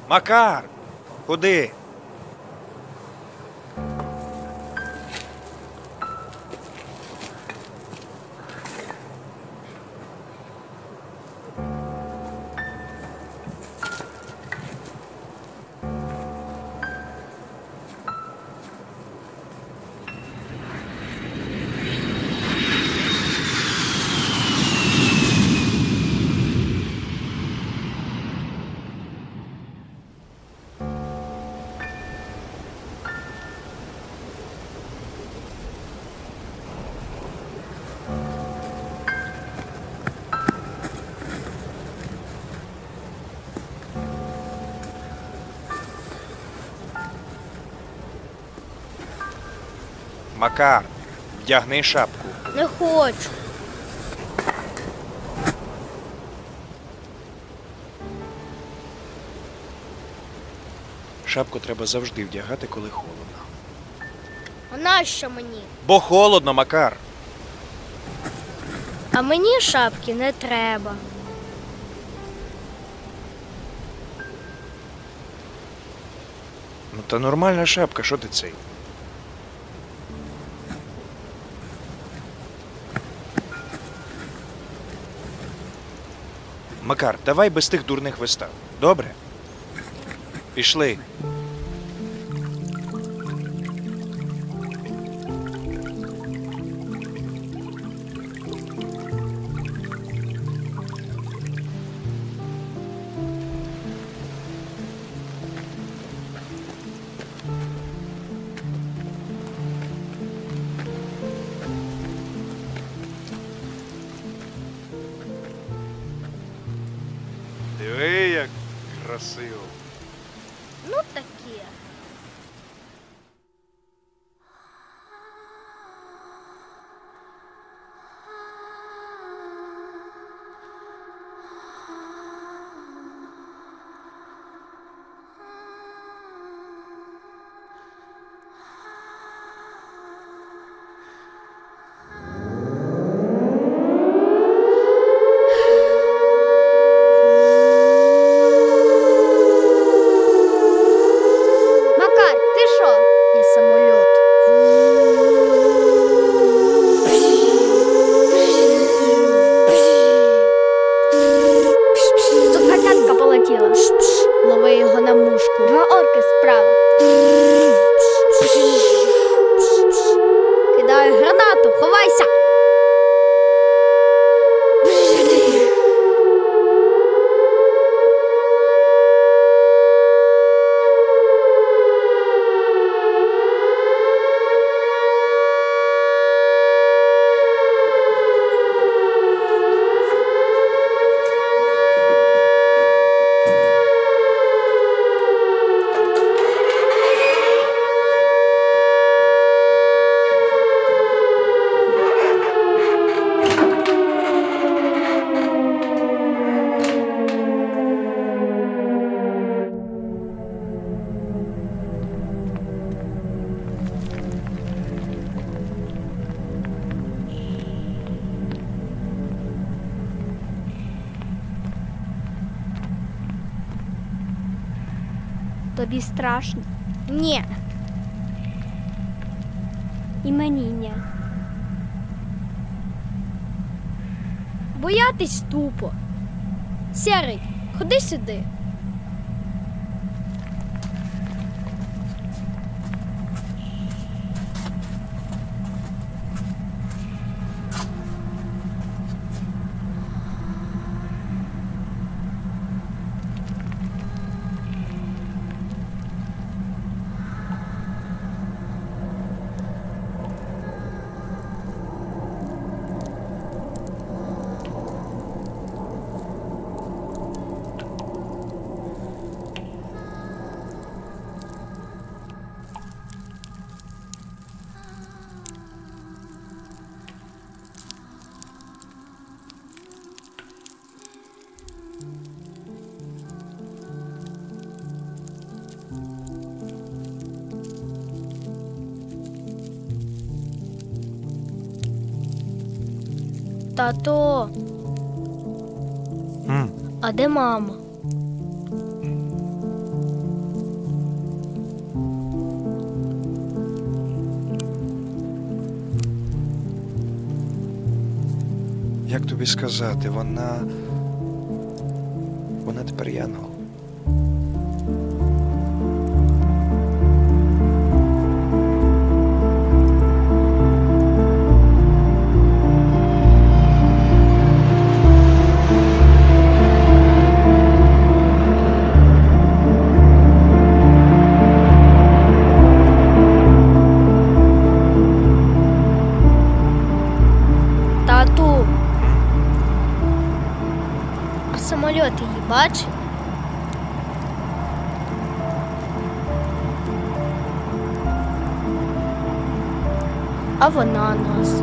Макар! Куди? Макар, вдягни шапку. Не хочу. Шапку треба завжди вдягати, коли холодно. А нащо мені? Бо холодно, Макар. А мені шапки не треба. Ну та нормальна шапка, що ти цей? Макар, давай без тих дурних вистав. Добре? Пішли. Диви, як красиво. Ну таке. Макар, ти що? Я самольот. Стопгадцятка полетіла. Лови його на мушку. Два орки справа. Кидаю гранату, ховайся. Тобі страшно? Ні. І мені ні. Боятись тупо. Серий, ходи сюди. Тато, а де мама? Як тобі сказати, вона тепер янгол. Тату, а самольот її бачиш? А вона нас.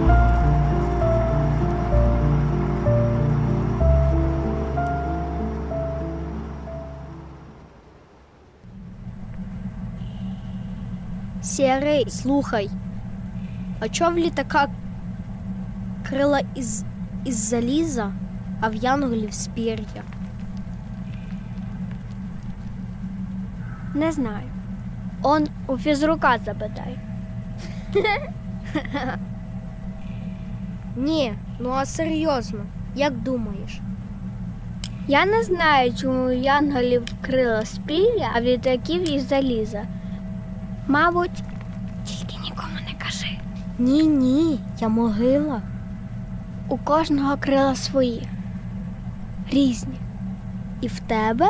Серий, слухай, а чого в літака крила із заліза, а в янголів з пір'я? Не знаю. Он у фізрука запитай. Ні, ну а серйозно, як думаєш? Я не знаю, чому у янголів крила з пір'я, а в літаків із заліза. Мабуть, тільки нікому не кажи. Ні, я могила. У кожного крила свої. Різні. І в тебе?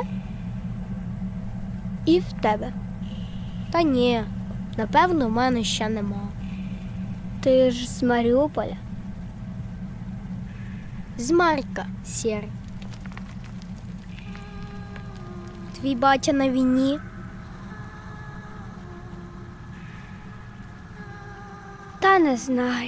І в тебе. Та ні, напевно, в мене ще нема. Ти ж з Маріуполя? З Марка, Серий. Твій батя на війні? Та не знаю.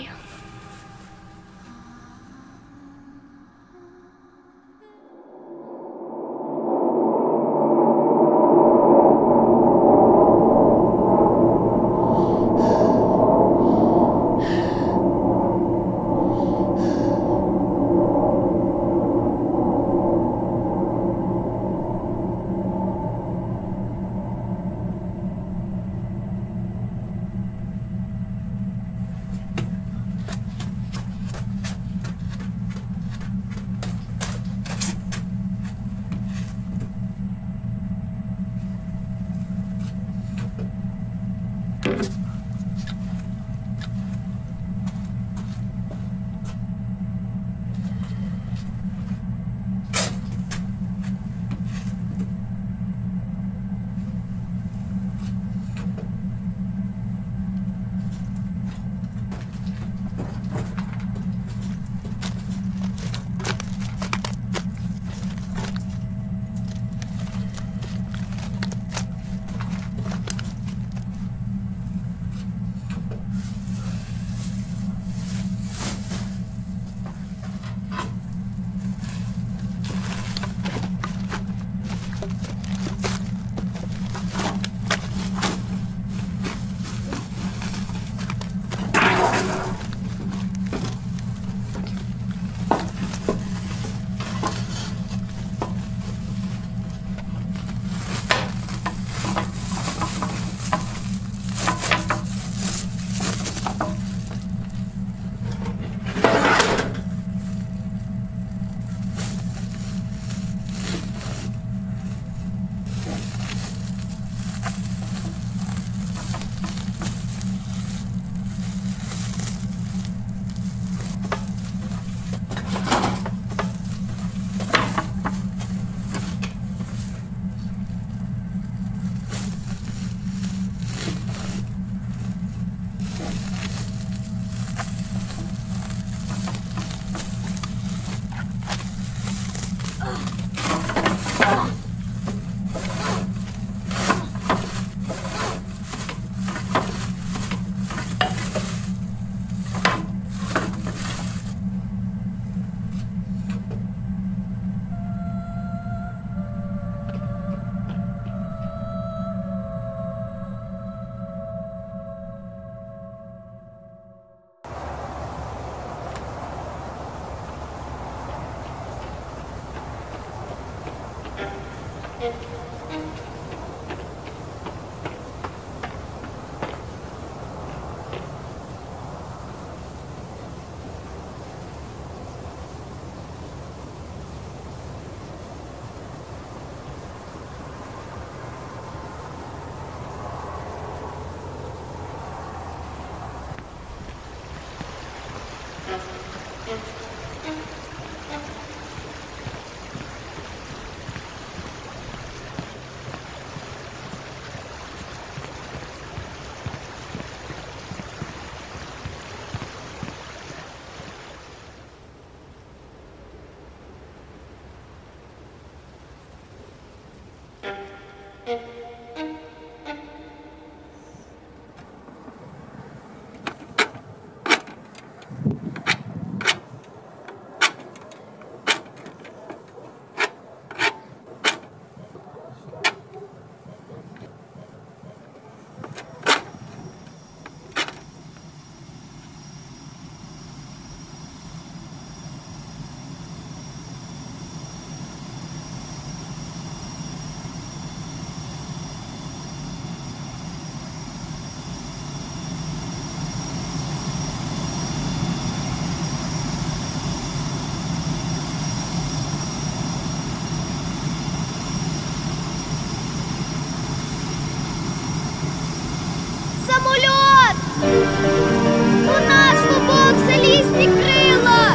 Самольот! У нас в обох залізні крила!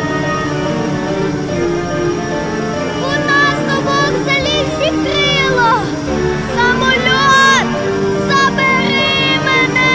У нас в обох залізні крила! Самольот! Забери мене!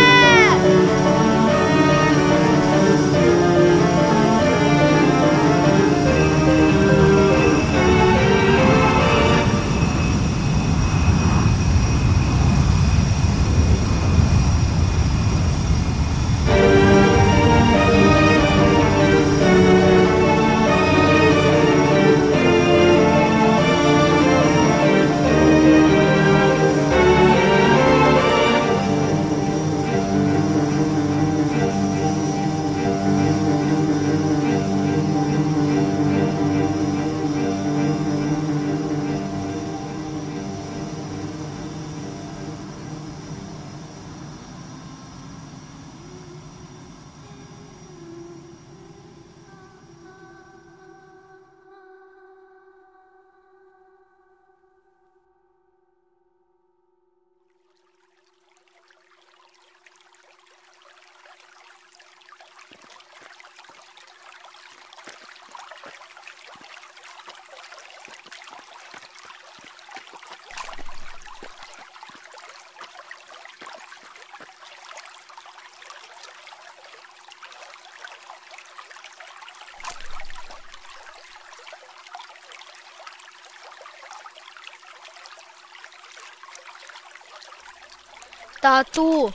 Тату,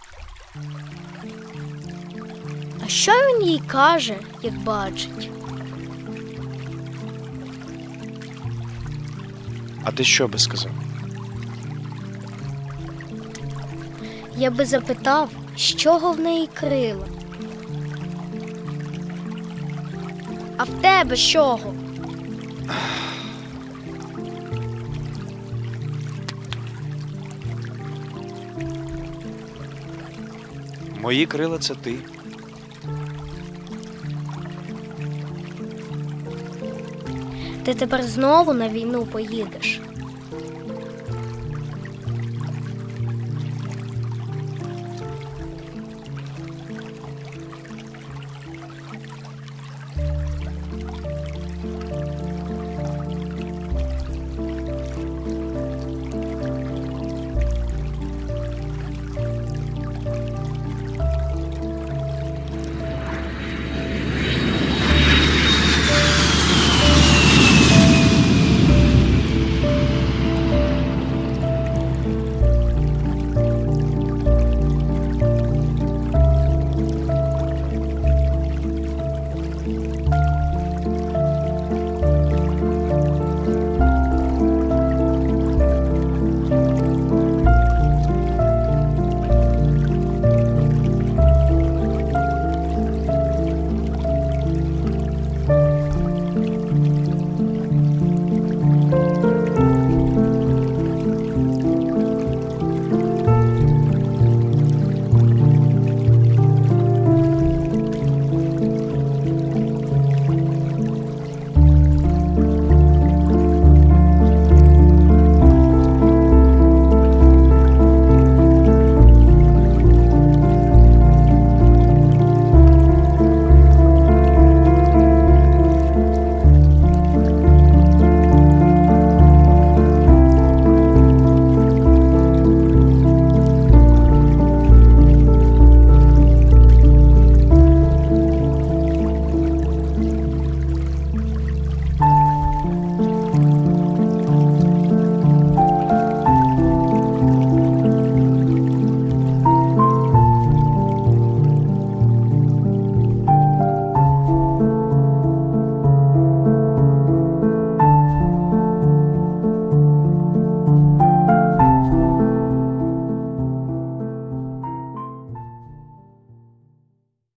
а що він їй каже, як бачить? А ти що би сказав? Я би запитав, з чого в неї крила. А в тебе з чого? Мої крила – це ти. Ти тепер знову на війну поїдеш.